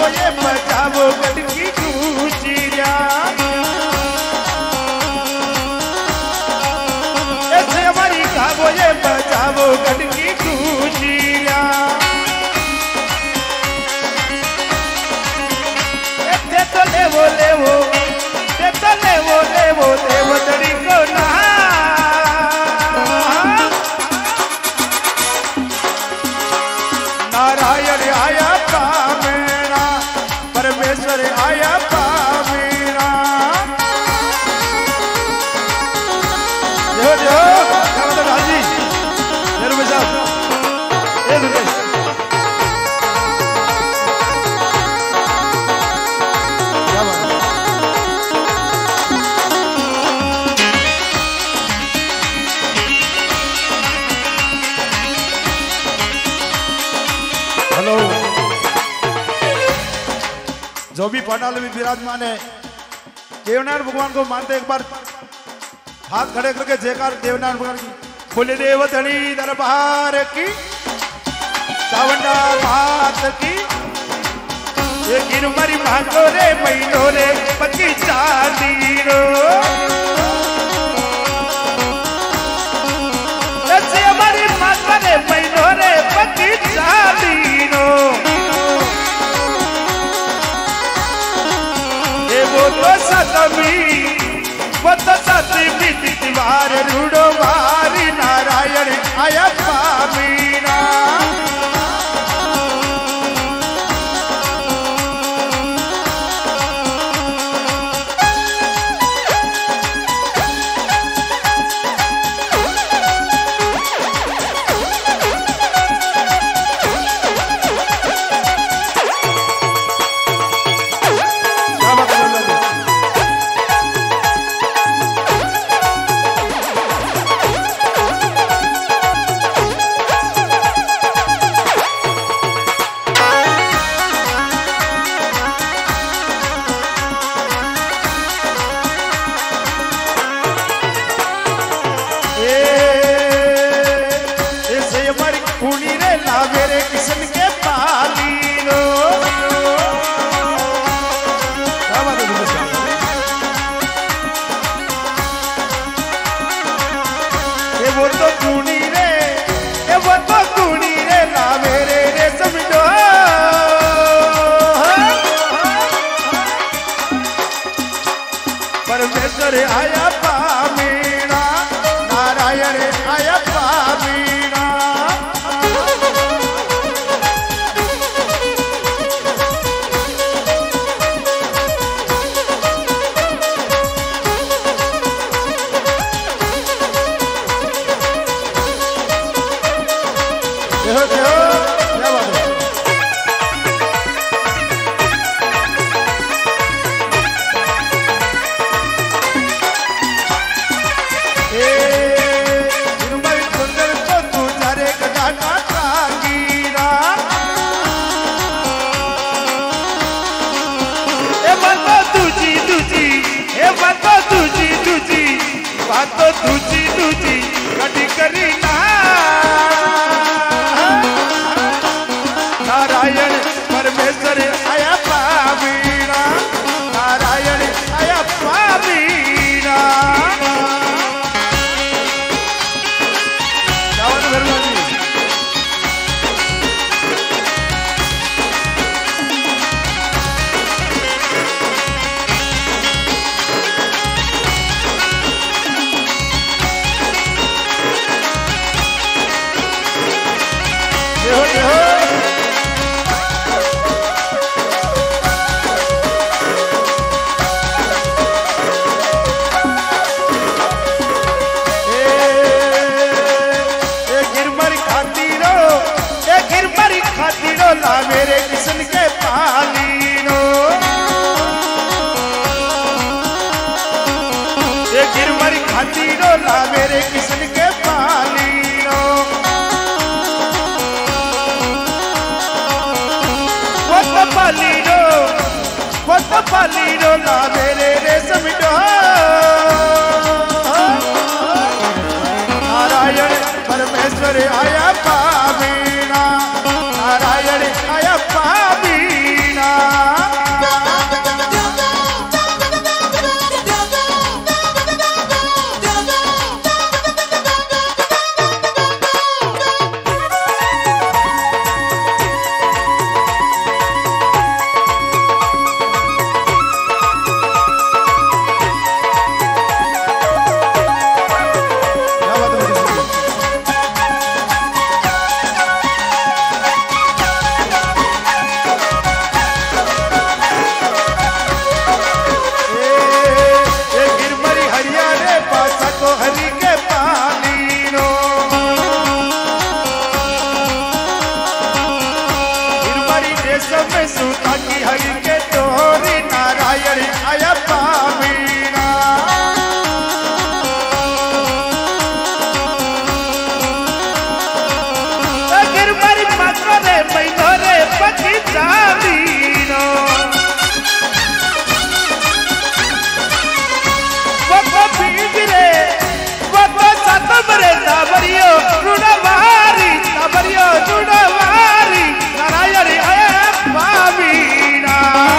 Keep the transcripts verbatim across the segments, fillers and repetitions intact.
खाबो ये बजावो गटकी गुजिया ऐसे हमारी खाबो ये बजावो गटकी गुजिया ऐसे तो ले वो ले वो ऐसे तो ले वो ले वो ले वो तड़ी को ना नारायण आया पामेरा परमेश्वर आया पामेरा जो जो क्या राजी जरूर बजाओ ये सुन क्या बात हेलो जो भी पंडाल में विराजमान है देवनारायण भगवान को मानते एक बार हाथ खड़े करके जयकार देवनारायण भगवान की बोले देवधनी दरबार की सावंडा मात की ये गिरमरी भागो रे महीनो रे पक्की चांदी रो ऐसे हमारी माता रे महीनो रे पक्की चांदी रो ये वो तो सतमी वो तो सतमी तिवार रूडो वारी नारायण आया पामीना परमेश्वर आया पामीना नारायण आया पामीना देखो देखो क्या बात है तो तुझी तुझी कटी करी ना नारायण परमेश्वर आया पामीना नारायण आया पामीना ला मेरे किशन के पालीनो ये गिरमरी खातीनो ला मेरे किशन के पालीनो वो तो पालीनो वो तो पालीनो ला मेरे रेशम नारायण परमेश्वर आया पामीना नारायण आया पामीना समय सुता की हरि के तोरी नारायण आया पामीना गिरमरी मात्र रे मैनो रे पति जादीनो वो को बीज रे वो को सतम रे सावरियो रुणवारी सावरियो रुणवारी नारायण आया पामीना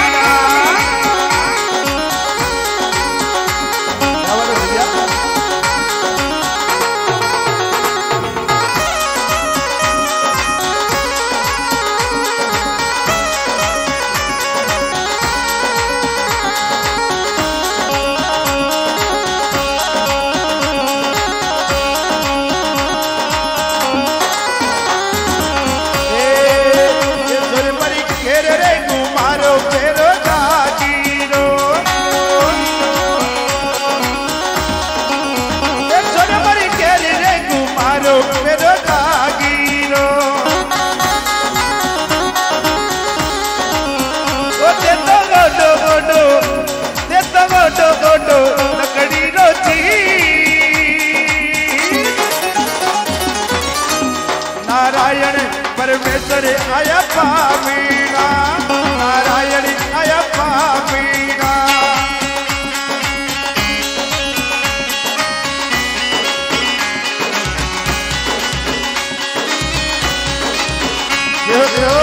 नारायण परमेश्वर आया पामीना नारायण आया पामीना जो जो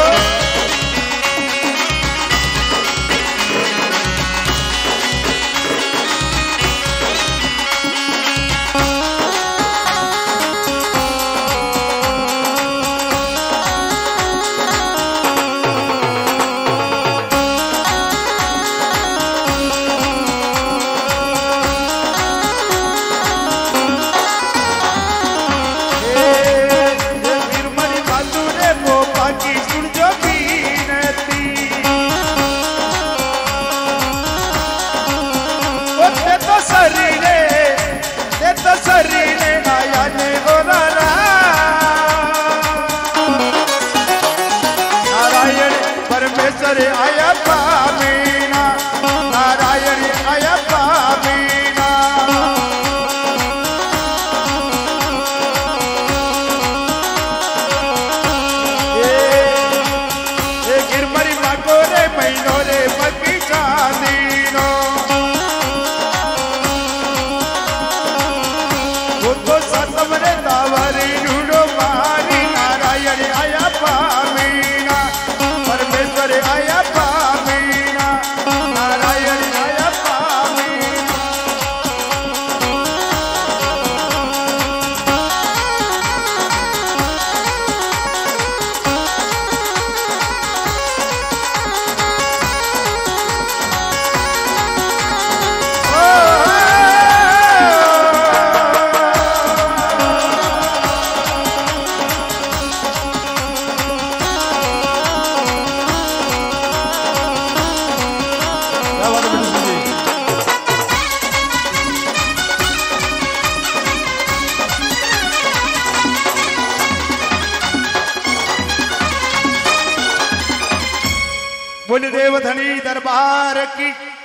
नारायण परमेश्वर आया पामीना नारायण आया पामीना ये गिरमरी माको रे महीनो रे पति चांदीनो वो तो सतम रे दावरी ढूंढो मारी नारायण आया पामीना परमेश्वर आया पामीना नारायण आया पामीना बोल देव धनी दरबार की